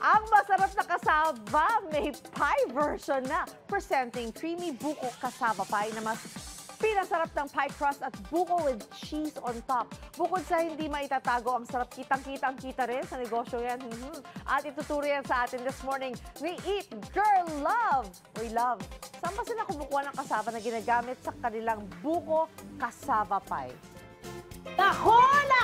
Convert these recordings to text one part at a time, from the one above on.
Ang masarap na kasaba, may pie version na. Presenting creamy buko kasaba pie na mas pinasarap ng pie crust at buko with cheese on top. Bukod sa hindi maitatago, ang sarap kitang-kita rin sa negosyo yan. At ituturo yan sa atin this morning. We eat, girl, love. We love. Saan ba sila kumukuha ng kasaba na ginagamit sa kanilang buko kasaba pie? Nako!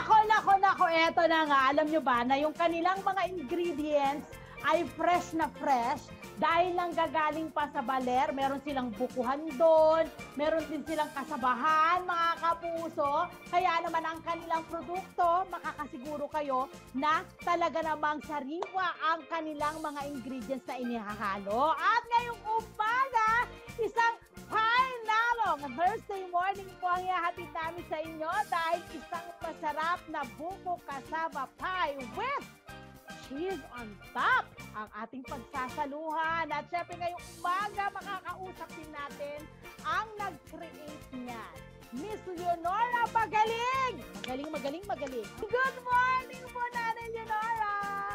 Eto na nga, alam nyo ba na yung kanilang mga ingredients ay fresh na fresh dahil lang gagaling pa sa baler. Meron silang bukuhan doon, meron din silang kasabahan, mga kapuso. Kaya naman ang kanilang produkto, makakasiguro kayo na talaga namang sariwa ang kanilang mga ingredients na inihahalo. At ngayong umaga, isang Painalong Thursday morning po ang ihahatid namin sa inyo dahil isang masarap na buko kasaba pie with cheese on top ang ating pagsasaluhan. At syempre ngayong umaga makakausap din natin ang nag-create niyan, Miss Leonora Magaling! Magaling. Good morning po, Nanay Leonora!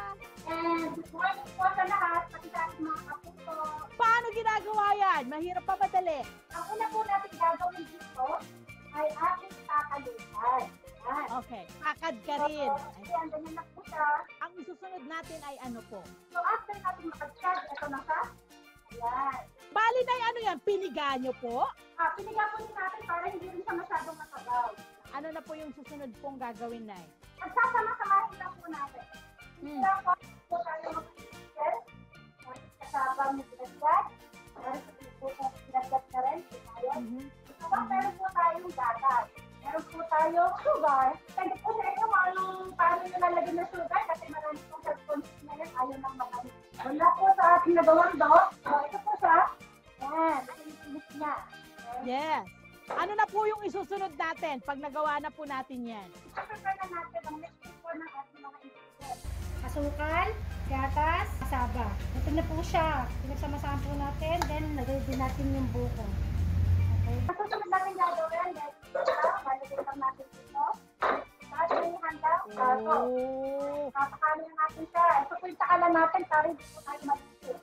And good morning po sa lahat, pati sa ating mga kapuso. Paano ginagawa yan? Mahirap pa madali? Ang una po natin gagawin dito ay ating tatalunan. Okay, kakad ka rin. Ayan, ganyan na po siya. Ang isusunod natin ay ano po? So after natin makagkad, ito na siya. Ayan. Bali na ano yan? Piniga nyo po? Piniga po din natin para hindi rin siya masyadong matabaw. Ano na po yung susunod pong gagawin na? Pagsasama-samahin lang po natin. Hindi po tayo mag-chicken. Kasama mo pinagkat. Meron po pinagkat na rin. Meron po tayong gatas. Meron po tayong sugar. Pwede po sa inyo paano nyo lalagyan ng sugar kasi marami pong self-consume na yan. Ayaw nang makamit. Wala po sa ating nagawang dog. So, ito po siya. Yan. Nakikinis niya. Yes. Ano na po yung isusunod natin pag nagawa na po natin yan? I-prepare na natin ang next po ng ating mga ingredients. Asukal, gatas, kasaba. Ito na po siya. Pinagsama-sama po natin, then lagay din natin yung buko. Okay? Ang susunod natin gagawin, lalagay lang natin dito. Tapos yung handa, papakanin natin siya. Ito po yung sakalan natin para hindi po tayo mag-isip.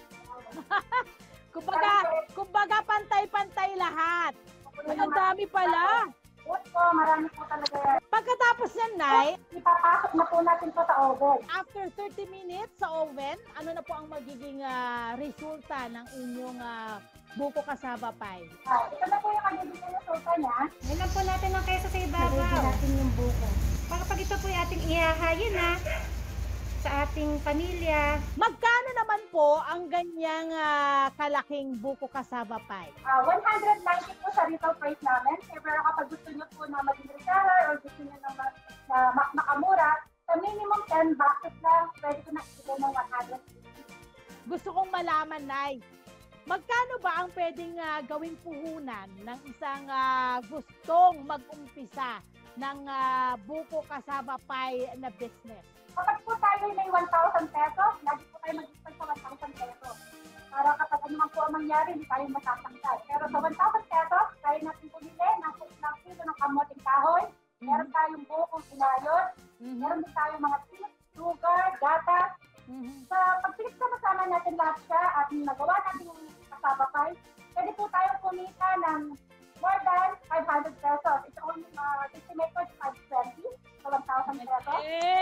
Kumbaga pantay-pantay lahat. Ay, ang dami pala. Po, marami po talaga yan. Pagkatapos yan, Nay, Ipapasok na po natin po sa oven. after 30 minutes sa oven, ano na po ang magiging resulta ng inyong buko kasaba pie? Ito na po yung magiging resulta niya. Ngayon po natin ng keso sa ibabaw. Lagay din natin yung buko. Pag ito po yung ating ihahayin na sa ating pamilya. Magkano naman po ang ganyang kalaking buko kasaba pie? 190 po sa retail price namin. Pero kapag gusto nyo po na maging reseller or gusto nyo na makamura, sa minimum 10 boxes lang, pwede ko na ibigay ng 150. Gusto kong malaman, Nay, magkano ba ang pwedeng gawing puhunan ng isang gustong mag-umpisa ng buko kasaba pie na business? Kapag po tayo may 1,000 pesos, lagi po tayo mag-spend sa 1,000 pesos. Para kapag ano man po ang mangyari, hindi tayo masasangkal. Pero sa 1,000 pesos, tayo natin pumili ng kilo ng kamoting kahoy. Meron tayong bukong inayos. Meron din tayong mga cheese, sugar, gatas. Sa pagpiligsama-sama natin lahat siya at nagawa natin yung kasaba pie, pwede po tayo kumita ng more than 500 pesos. It's only estimated 520 sa 1,000 pesos.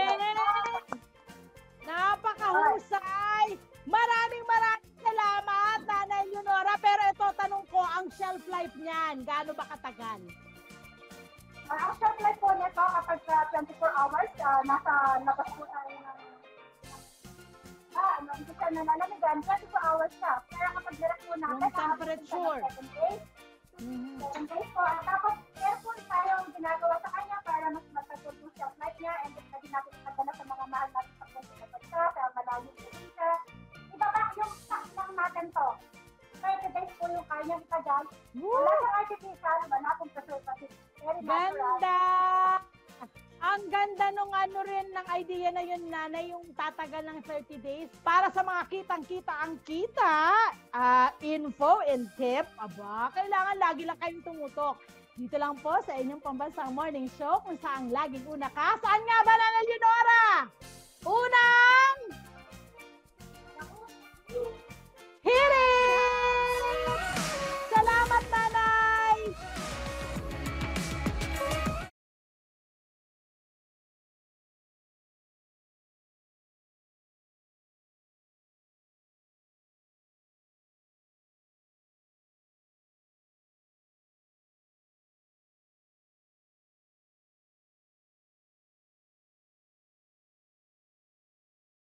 Napakahusay! Maraming salamat, Nanay Leonora. Pero ito, tanong ko, ang shelf life niyan, gaano ba katagal? Ang shelf life po nito kapag 24 hours, nasa labas po tayo ng hindi siya nalalamigan, 24 hours siya. Kaya kapag direct po natin, Yung temperature. 7 days. 7 days po. At tapos, careful tayong ginagawa sa kanya para mas matagal yung shelf life niya and then pwede natin ipadala sa mga mahal natin sa pagkakas sa malayo po siya. Ibaba yung stock lang natin to. 30 days po yung kanyang itagal. Wala sa artificial, wala pong preservative. Very natural. Ganda! Ang ganda nung ano rin ng idea na yun, Nanay, yung tatagal ng 30 days. Para sa mga kitang-kita ang kita, info and tip, kailangan lagi lang kayong tumutok. Dito lang po sa inyong pambansang morning show kung saan laging una ka. Saan nga ba, Nanay